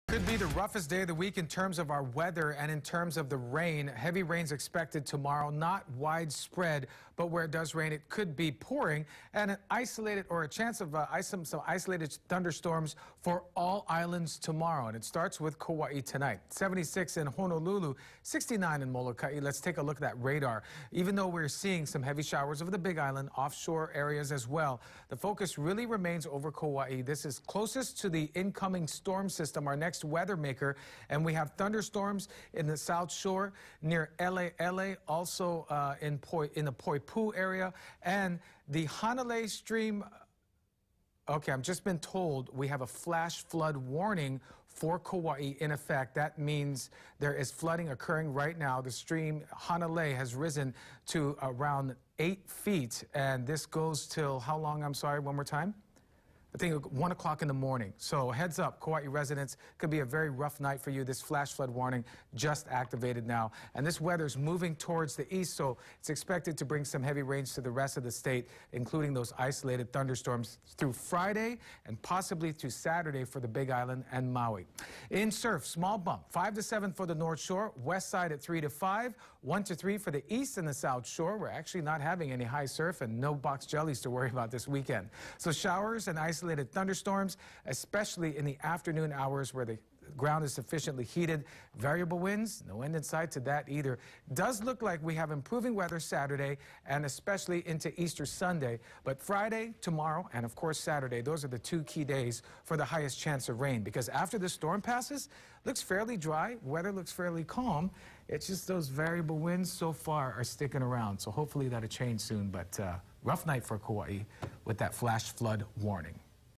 Could be the roughest day of the week in terms of our weather and in terms of the rain. Heavy rains expected tomorrow, not widespread, but where it does rain, it could be pouring, and an isolated or a chance of some isolated thunderstorms for all islands tomorrow. And it starts with Kauai tonight. 76 in Honolulu, 69 in Molokai. Let's take a look at that radar. Even though we're seeing some heavy showers over the Big Island, offshore areas as well, the focus really remains over Kauai. This is closest to the incoming storm system, our next weather maker, and we have thunderstorms in the South Shore near LA, also in the Poipu area, and the Hanalei Stream. Okay, I've just been told we have a flash flood warning for Kauai in effect. That means there is flooding occurring right now. The stream Hanalei has risen to around 8 feet, and this goes till how long? I'm sorry, one more time. I think 1 o'clock in the morning. So heads up, Kauai residents, could be a very rough night for you. This flash flood warning just activated now. And this weather is moving towards the east, so it's expected to bring some heavy rains to the rest of the state, including those isolated thunderstorms through Friday and possibly through Saturday for the Big Island and Maui. In surf, small bump, 5 to 7 for the North Shore, west side at 3 to 5, 1 to 3 for the east and the South Shore. We're actually not having any high surf and no box jellies to worry about this weekend. So showers and isolated thunderstorms, especially in the afternoon hours where the ground is sufficiently heated. Variable winds, no end in sight to that either. Does look like we have improving weather Saturday and especially into Easter Sunday. But Friday, tomorrow, and of course Saturday, those are the 2 key days for the highest chance of rain. Because after the storm passes, looks fairly dry, weather looks fairly calm. It's just those variable winds so far are sticking around. So hopefully that'll change soon. But rough night for Kauai with that flash flood warning.